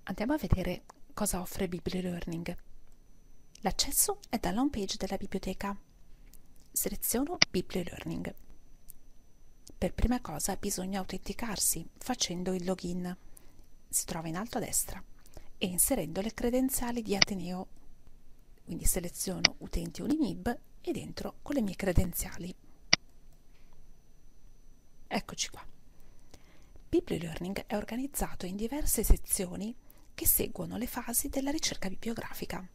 Andiamo a vedere cosa offre BiblioLearning. L'accesso è dalla home page della biblioteca. Seleziono BiblioLearning. Per prima cosa bisogna autenticarsi facendo il login. Si trova in alto a destra e inserendo le credenziali di Ateneo. Quindi seleziono utenti Unimib ed entro con le mie credenziali. Eccoci qua. BiblioLearning è organizzato in diverse sezioni che seguono le fasi della ricerca bibliografica.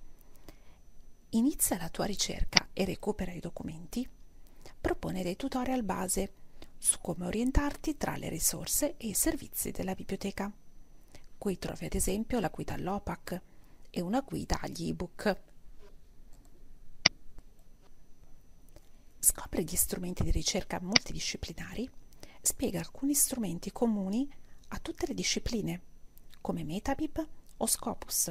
Inizia la tua ricerca e recupera i documenti. Propone dei tutorial base su come orientarti tra le risorse e i servizi della biblioteca. Qui trovi ad esempio la guida all'OPAC e una guida agli ebook. Scopri gli strumenti di ricerca multidisciplinari. Spiega alcuni strumenti comuni a tutte le discipline, come Metabib o Scopus.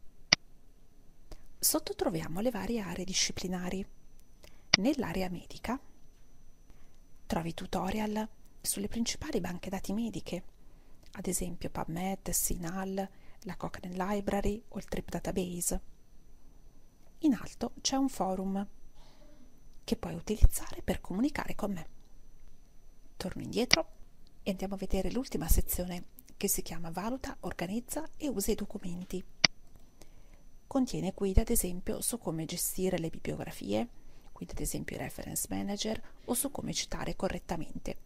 Sotto troviamo le varie aree disciplinari. Nell'area medica trovi tutorial sulle principali banche dati mediche, ad esempio PubMed, CINAHL, la Cochrane Library o il Trip Database. In alto c'è un forum che puoi utilizzare per comunicare con me. Torno indietro e andiamo a vedere l'ultima sezione che si chiama Valuta, organizza e usa i documenti. Contiene guide ad esempio su come gestire le bibliografie, guide ad esempio i reference manager o su come citare correttamente.